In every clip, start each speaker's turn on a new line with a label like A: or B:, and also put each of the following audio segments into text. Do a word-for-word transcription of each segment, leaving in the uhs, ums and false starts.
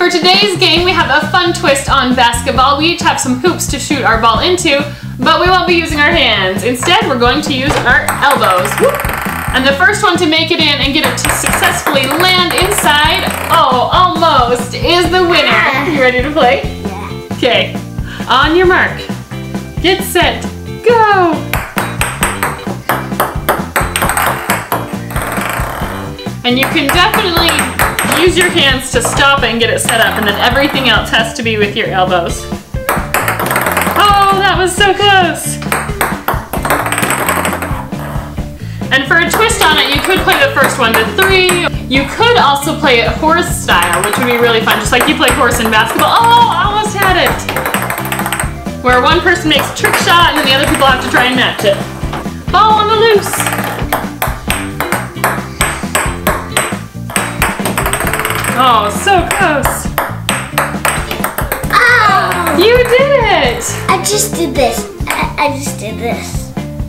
A: For today's game, we have a fun twist on basketball. We each have some hoops to shoot our ball into, but we won't be using our hands. Instead, we're going to use our elbows. Whoop. And the first one to make it in and get it to successfully land inside, oh, almost, is the winner. You ready to play?
B: Yeah.
A: Okay, on your mark, get set, go! And you can definitely use your hands to stop it and get it set up, and then everything else has to be with your elbows. Oh, that was so close! And for a twist on it, you could play the first one to three. You could also play it horse style, which would be really fun, just like you play horse in basketball. Oh, I almost had it! Where one person makes a trick shot and then the other people have to try and match it. Ball on the loose! Oh, so close!
B: Oh!
A: You did it!
B: I just did this. I, I just did this.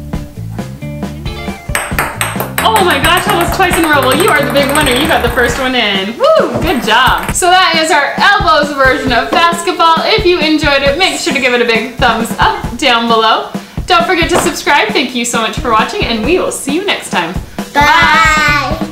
A: Oh my gosh, that was twice in a row. Well, you are the big winner. You got the first one in. Woo, good job. So that is our elbows version of basketball. If you enjoyed it, make sure to give it a big thumbs up down below. Don't forget to subscribe. Thank you so much for watching, and we will see you next time.
B: Bye!